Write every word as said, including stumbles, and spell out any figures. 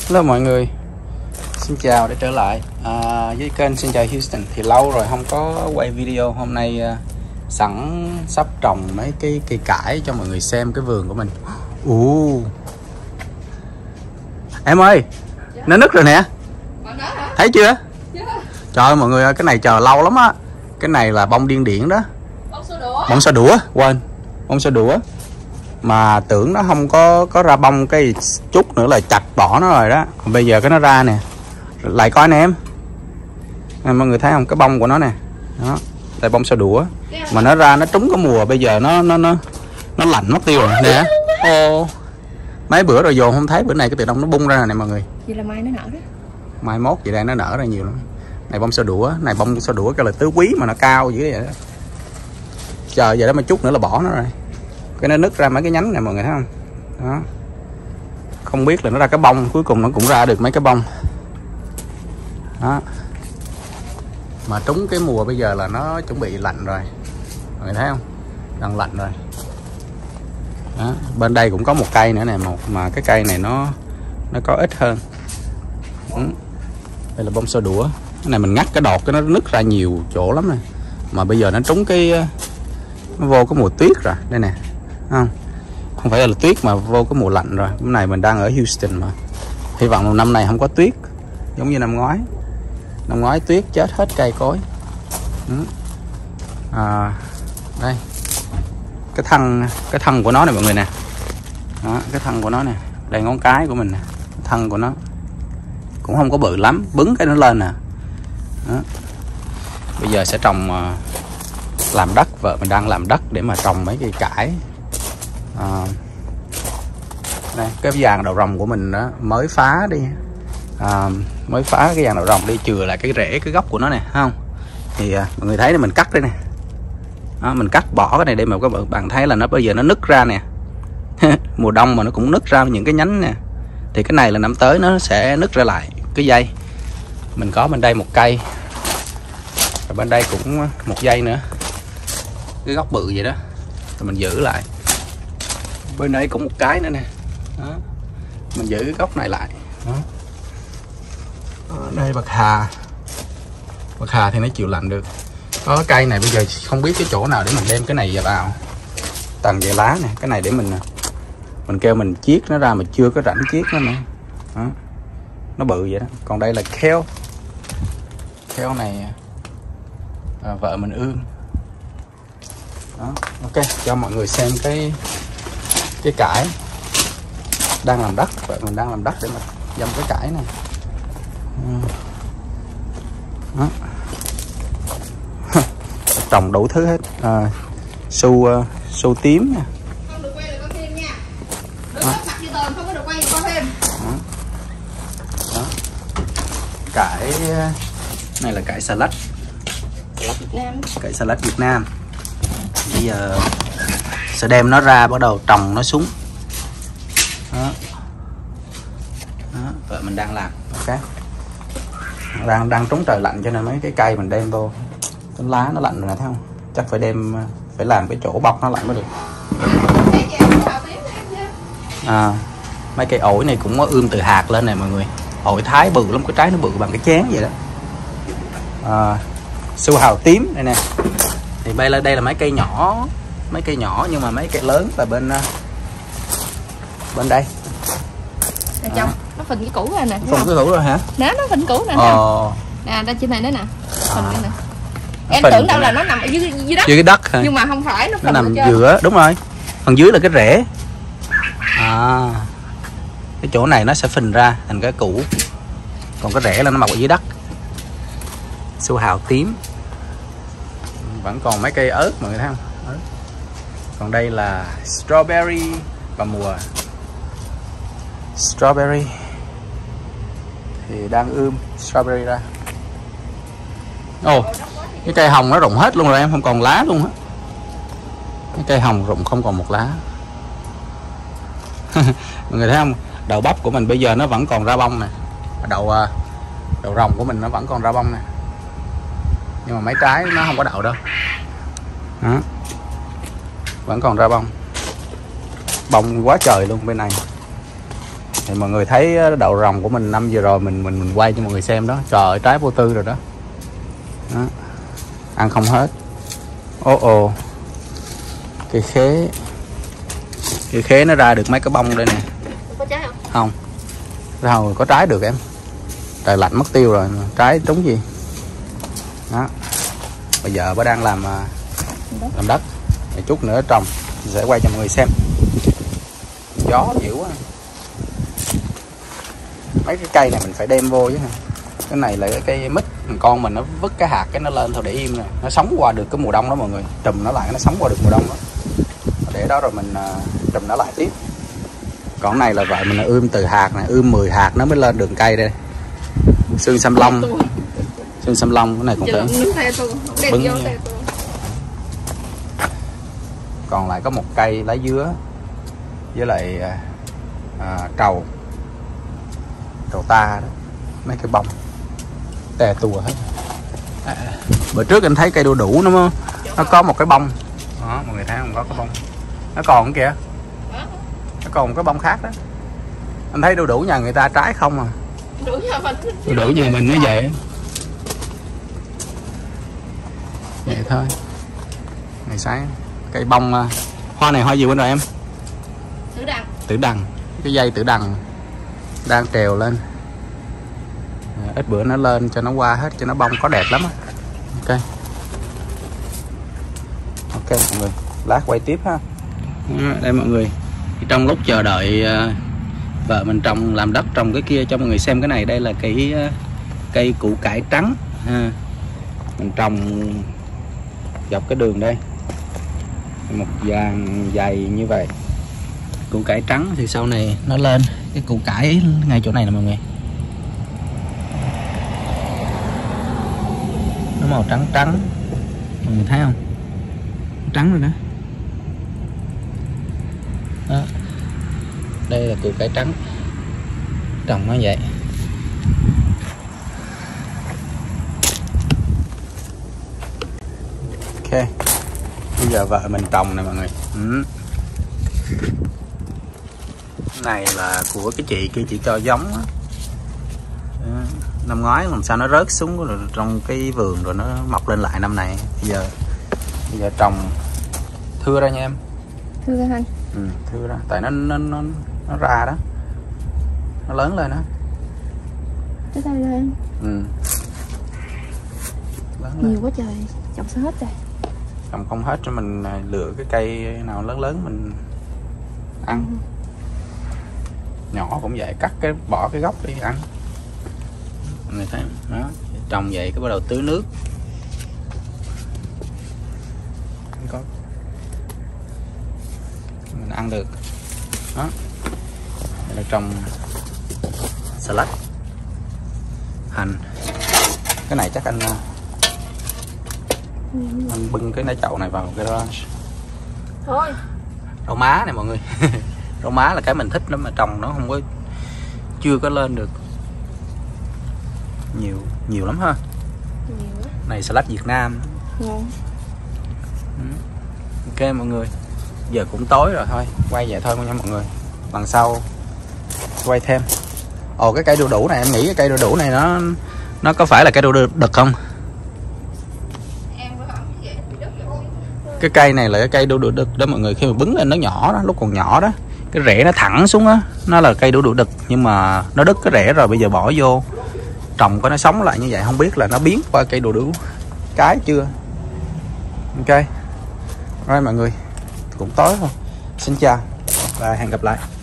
Hello mọi người, xin chào đã trở lại à, với kênh Xin Chào Houston. Thì lâu rồi không có quay video. Hôm nay à, sẵn sắp trồng mấy cái cây cải cho mọi người xem cái vườn của mình. Ồ, em ơi, nó nứt rồi nè, thấy chưa? Trời ơi mọi người ơi, cái này chờ lâu lắm á. Cái này là bông điên điển đó, bông sao đũa, quên, bông sao đũa. Mà tưởng nó không có có ra bông, cái chút nữa là chặt bỏ nó rồi đó. Còn bây giờ cái nó ra nè, lại coi nè em, à, mọi người thấy không, cái bông của nó nè, đó, đây bông sao đũa. Mà nó ra nó trúng cái mùa, bây giờ nó nó nó nó lạnh mất tiêu rồi nè. Ô, mấy bữa rồi dồn không thấy, bữa này cái tự động nó bung ra nè mọi người. Vậy là mai nó nở đó. Mai mốt vậy đây nó nở ra nhiều lắm. Này bông sao đũa, này bông sao đũa cái là tứ quý mà nó cao dữ vậy đó. Chờ giờ đó mà chút nữa là bỏ nó rồi. Cái nó nứt ra mấy cái nhánh này mọi người thấy không? Đó. Không biết là nó ra cái bông, cuối cùng nó cũng ra được mấy cái bông. Đó. Mà trúng cái mùa bây giờ là nó chuẩn bị lạnh rồi. Mọi người thấy không? Đang lạnh rồi. Đó. Bên đây cũng có một cây nữa nè, một mà cái cây này nó nó có ít hơn. Ừ. Đây là bông sao đũa. Cái này mình ngắt cái đọt cái nó nứt ra nhiều chỗ lắm nè. Mà bây giờ nó trúng cái nó vô cái mùa tuyết rồi. Đây nè. Không, không phải là tuyết mà vô cái mùa lạnh rồi. Hôm nay mình đang ở Houston mà. Hy vọng năm nay không có tuyết giống như năm ngoái. Năm ngoái tuyết chết hết cây cối. À, đây cái thân cái thân của nó này mọi người nè. Đó, cái thân của nó nè, đây ngón cái của mình nè, thân của nó cũng không có bự lắm, bứng cái nó lên nè. Đó. Bây giờ sẽ trồng, làm đất, vợ mình đang làm đất để mà trồng mấy cây cải. À, đây, cái vàng đầu rồng của mình đó mới phá đi, à, mới phá cái vàng đầu rồng đi, chừa lại cái rễ cái gốc của nó nè, không? Thì à, mọi người thấy là mình cắt đây nè, đó, mình cắt bỏ cái này để mà các bạn thấy là nó bây giờ nó nứt ra nè. Mùa đông mà nó cũng nứt ra những cái nhánh nè. Thì cái này là năm tới nó sẽ nứt ra lại cái dây. Mình có bên đây một cây, và bên đây cũng một dây nữa, cái gốc bự vậy đó, rồi mình giữ lại. Bên đây cũng một cái nữa nè, đó. Mình giữ cái gốc này lại. Đó. Ở đây bạc hà, bạc hà thì nó chịu lạnh được. Có cây này bây giờ không biết cái chỗ nào để mình đem cái này vào, tầng về lá nè. Cái này để mình mình kêu mình chiết nó ra mà chưa có rảnh chiết nó nữa. Đó. Nó bự vậy đó. Còn đây là kale, kale này à, vợ mình ương. Đó. Ok, cho mọi người xem cái cái cải đang làm đất. Vậy mình đang làm đất để mà dăm cái cải này. Đó. Trồng đủ thứ hết, à, su uh, su tím nha. Không được quay là có thêm nha. Đừng có mặt như tồn, không có được quay có thêm. Đó. Đó. Cải này là cải salad. Salad Việt Nam. Cải salad Việt Nam. Bây giờ sẽ đem nó ra, bắt đầu trồng nó xuống. Đó. Đó, vậy mình đang làm. Ok. Đang đang trúng trời lạnh cho nên mấy cái cây mình đem vô, cái lá nó lạnh rồi nè, thấy không? Chắc phải đem, phải làm cái chỗ bọc nó lạnh mới được. À, mấy cây ổi này cũng có ươm từ hạt lên này mọi người. Ổi Thái bự lắm, cái trái nó bự bằng cái chén vậy đó. À, su hào tím đây nè. Thì đây là đây là mấy cây nhỏ, mấy cây nhỏ nhưng mà mấy cây lớn là bên bên đây. À, trong nó phình cái củ ra nè. Phình cái củ rồi hả? Đó, nó phình củ nè. Ờ. Nè, đây trên này nữa nè. Phình cái nè. Em tưởng đâu là nó nằm ở dưới dưới đất. Dưới cái đất hả? Nhưng mà không phải, nó, nó nằm giữa, đúng rồi. Phần dưới là cái rễ. À. Cái chỗ này nó sẽ phình ra thành cái củ. Còn cái rễ là nó mọc ở dưới đất. Su hào tím. Vẫn còn mấy cây ớt mọi người thấy không? Ớt. Còn đây là strawberry vào mùa. Strawberry thì đang ươm strawberry ra. Ồ, cái cây hồng nó rụng hết luôn rồi em, không còn lá luôn á. Cái cây hồng rụng không còn một lá. Mọi người thấy không? Đậu bắp của mình bây giờ nó vẫn còn ra bông nè. Đậu đậu rồng của mình nó vẫn còn ra bông nè. Nhưng mà mấy trái nó không có đậu đâu. Đó. Vẫn còn ra bông. Bông quá trời luôn bên này. Thì mọi người thấy đậu rồng của mình năm vừa rồi mình mình mình quay cho mọi người xem đó. Trời ơi, trái vô tư rồi đó. Đó. Ăn không hết. Ô ồ. Cây khế. Cây khế nó ra được mấy cái bông đây nè. Có trái không? Không. Ra hồi có trái được em. Trời lạnh mất tiêu rồi, trái trúng gì. Đó. Bây giờ bà đang làm làm đất. Để chút nữa trồng sẽ quay cho mọi người xem. Gió dữ quá. Mấy cái cây này mình phải đem vô chứ. Cái này là cái cây mít, con mình nó vứt cái hạt cái nó lên thôi để im nè, nó sống qua được cái mùa đông đó mọi người, trùm nó lại nó sống qua được mùa đông đó, để đó rồi mình uh, trùm nó lại tiếp. Còn này là vậy, mình là ươm từ hạt này, ươm mười hạt nó mới lên đường cây đây. Xương xăm lông, xương xăm lông cái này cũng phải bứng. Còn lại có một cây lá dứa với lại uh, trầu trầu ta đó, mấy cái bông tè tua hết. À, bữa trước anh thấy cây đu đủ nó nó có một cái bông đó, mọi người thấy không, có cái bông nó còn kìa, nó còn một cái bông khác đó. Anh thấy đu đủ nhà người ta trái không à, đu đủ nhà mình nó vậy vậy thôi. Ngày sáng cây bông, hoa này hoa gì bên rồi em? Tử đằng. Tử đằng, cái dây tử đằng đang trèo lên. Ít bữa nó lên cho nó qua hết, cho nó bông có đẹp lắm. Ok ok mọi người, lát quay tiếp ha. Đây mọi người, trong lúc chờ đợi vợ mình trồng làm đất trồng cái kia cho mọi người xem cái này. Đây là cái cây củ cải trắng ha. Mình trồng dọc cái đường đây, một dàn dày như vậy. Củ cải trắng thì sau này nó lên cái củ cải ngay chỗ này nè mọi người, nó màu trắng trắng, mọi người thấy không, trắng rồi đó. Đó, đây là củ cải trắng trồng nó vậy. Ok, bây giờ vợ mình trồng nè mọi người. Ừ. Này là của cái chị kia, chị cho giống á. Năm ngoái làm sao nó rớt xuống rồi trong cái vườn rồi nó mọc lên lại năm này. Bây giờ bây giờ trồng thưa ra nha em. Thưa ra anh. Ừ, thưa ra, tại nó nó nó nó ra đó, nó lớn lên đó. Cái tay lên. Ừ. Lớn lên. Nhiều quá trời, trồng sao hết trời. Trồng không hết cho mình lựa cái cây nào lớn lớn mình ăn. Ừ. Nhỏ cũng vậy, cắt cái bỏ cái gốc đi ăn. Mọi người thấy đó, trồng vậy cái bắt đầu tưới nước. Có mình ăn được đó. Đây là trồng salad, hành. Cái này chắc anh ừ. anh bưng cái nái chậu này vào cái đó thôi. Rau má này mọi người. Rau má là cái mình thích lắm mà trồng nó không có, chưa có lên được nhiều nhiều lắm ha. Nhiều. Này salad Việt Nam. Ngon. Ừ. Ok mọi người, giờ cũng tối rồi, thôi quay vậy thôi nha mọi người, lần sau quay thêm. Ồ, cái cây đu đủ này em nghĩ cái cây đu đủ này nó nó có phải là cây đu đực không? Cái cây này là cái cây đu đủ đực đó mọi người, khi mà bứng lên nó nhỏ đó, lúc còn nhỏ đó, cái rễ nó thẳng xuống á, nó là cây đu đủ đực, nhưng mà nó đứt cái rễ rồi, bây giờ bỏ vô trồng có nó sống lại như vậy, không biết là nó biến qua cây đu đủ cái chưa. Ok rồi mọi người, cũng tối rồi, xin chào và hẹn gặp lại.